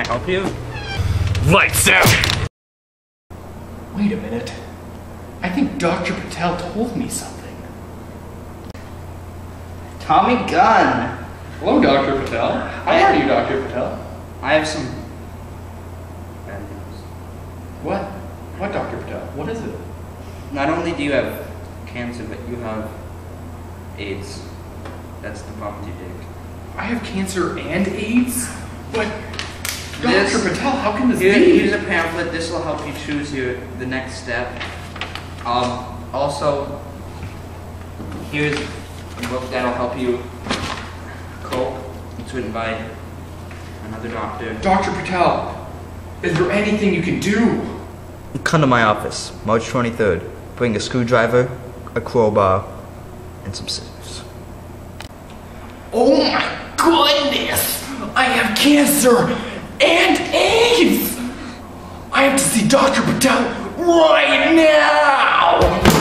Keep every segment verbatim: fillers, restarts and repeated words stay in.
I help you? Lights out! Wait a minute. I think Doctor Patel told me something. Tommy Gunn! Hello, Doctor Patel. How are you, Doctor Patel? I have some bad news. What? What, Doctor Patel? What is it? Not only do you have cancer, but you have AIDS. That's the problem with your dick. I have cancer and AIDS? But, This- Doctor Patel, how can this Here, be? here's a pamphlet. This will help you choose your the next step. Um, also, here's a book that'll help you cope. It's written by another doctor. Doctor Patel, is there anything you can do? Come to my office, March twenty-third. Bring a screwdriver, a crowbar, and some scissors. Oh my goodness! I have cancer and AIDS! I have to see Doctor Patel right now!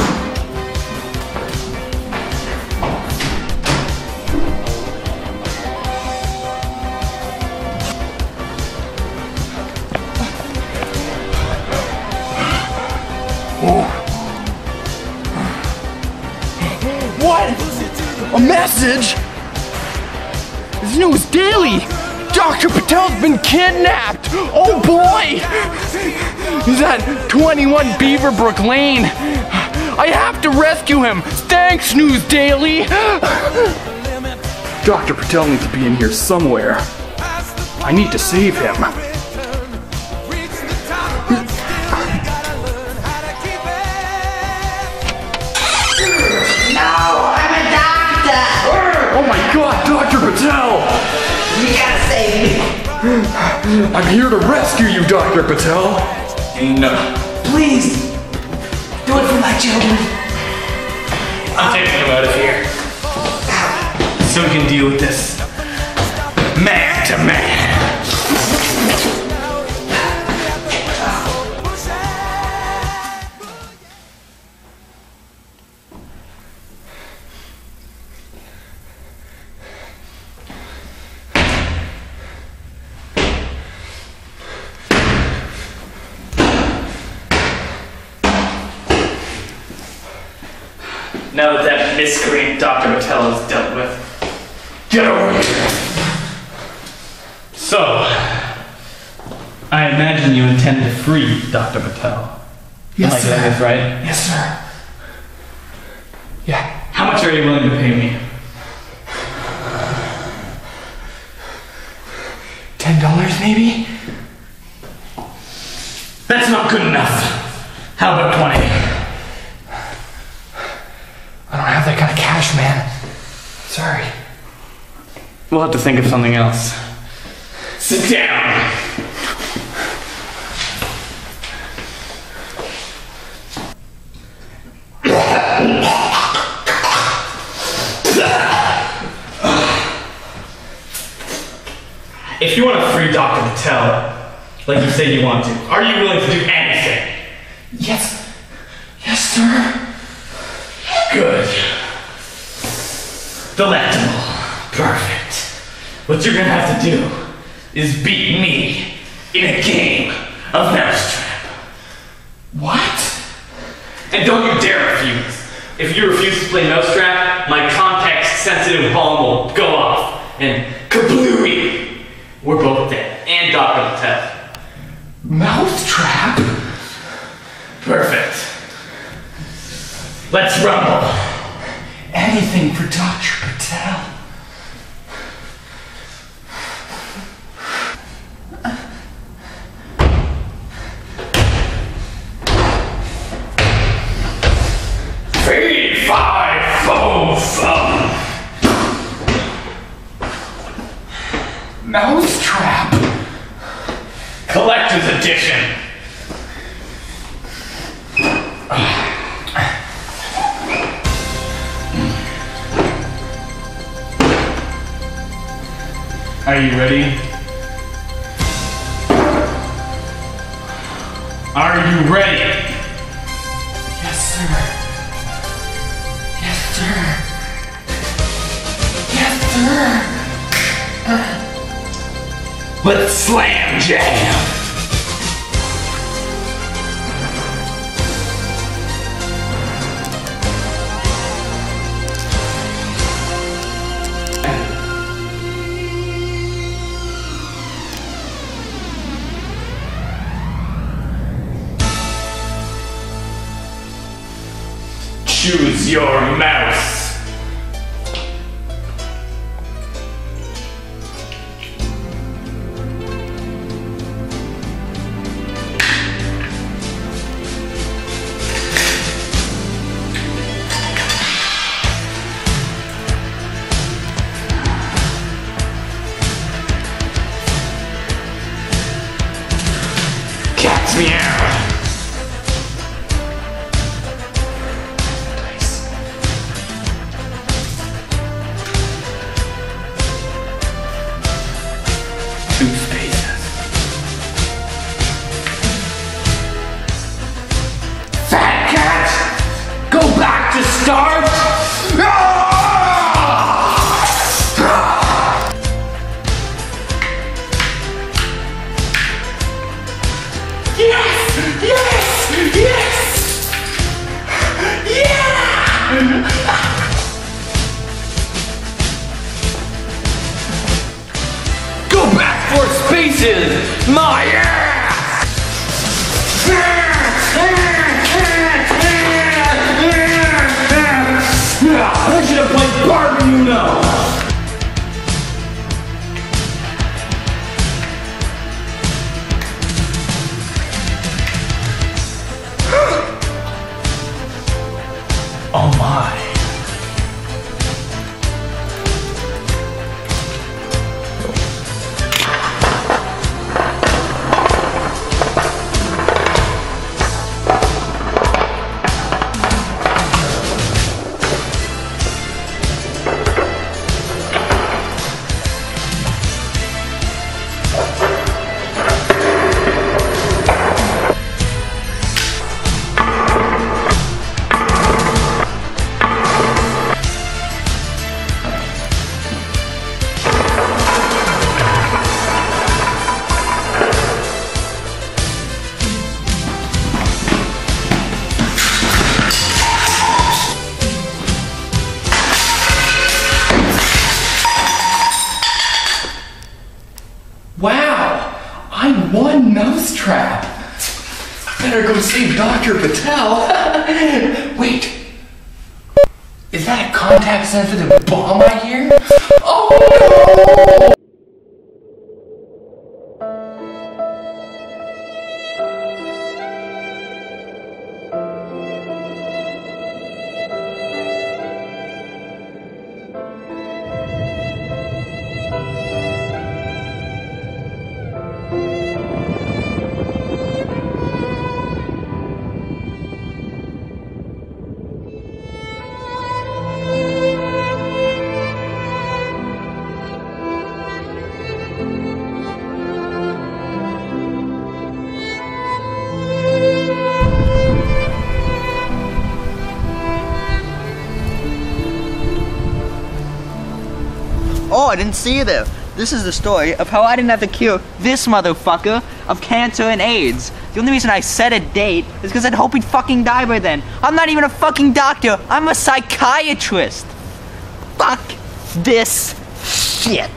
What? A message? This news daily! Doctor Patel's been kidnapped! Oh boy! He's at twenty-one Beaverbrook Lane! I have to rescue him! Thanks, News Daily! Doctor Patel needs to be in here somewhere. I need to save him. Oh my god, Doctor Patel! You gotta save me. I'm here to rescue you, Doctor Patel! No. Please. Do it for my children. I'm taking him out of here. So we can deal with this. Man to man. Now that that miscreant Doctor Patel is dealt with, get over here. So, I imagine you intend to free Doctor Patel. Yes, Am I sir. getting this right? Yes, sir. Yeah. How much are you willing to pay me? Ten dollars, maybe? That's not good enough. How about twenty? I don't have that kind of cash, man. Sorry. We'll have to think of something else. Sit down. If you want to free Doctor Patel, like you say you want to, are you willing to do anything? Yes. Yes, sir. Good. Delectable. Perfect. What you're gonna have to do is beat me in a game of mousetrap. What? And don't you dare refuse. If you refuse to play mousetrap, my context-sensitive bomb will go off, and kablooey! We're both dead, and Doctor Patel. Mousetrap? Perfect. Let's rumble. Anything for Doctor Patel. Three, five, four, four. Mousetrap? Collector's edition. Are you ready? Are you ready? Yes, sir. Yes, sir. Yes, sir. but slam jam. Choose your mouse. Cat's meow. Two spaces. Fat cat! Go back to start! Yes! Yes! Yes! Yeah! Go back four spaces! My ass! I should have played Barbie, you know! Oh my. Wow, I won Mousetrap. Better go save Doctor Patel. Wait, is that a contact sensitive bomb I hear? Oh no! Oh, I didn't see you there. This is the story of how I didn't have to cure this motherfucker of cancer and AIDS. The only reason I set a date is because I'd hope he'd fucking die by then. I'm not even a fucking doctor. I'm a psychiatrist. Fuck this shit.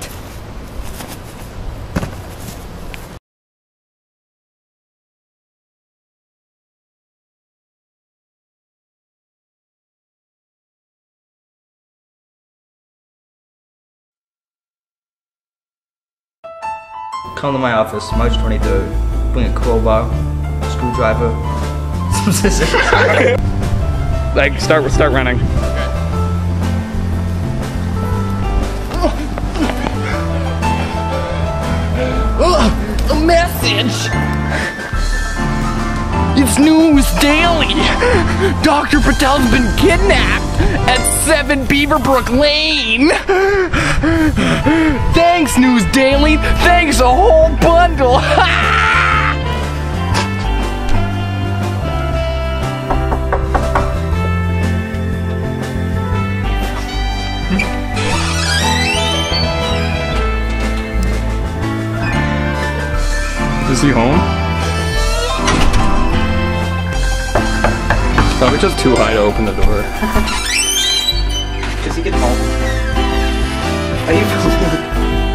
Come to my office, March twenty-third. Bring a crowbar, a screwdriver, some scissors. Like, start start running. Oh, a message! It's news daily! Doctor Patel's been kidnapped at seven Beaverbrook Lane! Thanks, News Daily! Thanks a whole bundle! Is he home? Probably just too high to open the door. Does he get home? Are you filming?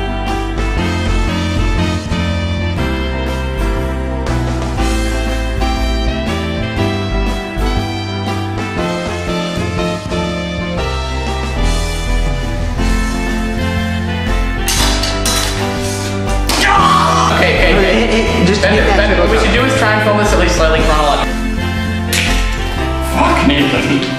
Okay, okay, okay. Just Bend it, bend it. What we should do is try and film this at least slightly chronological. Fuck, Nathan.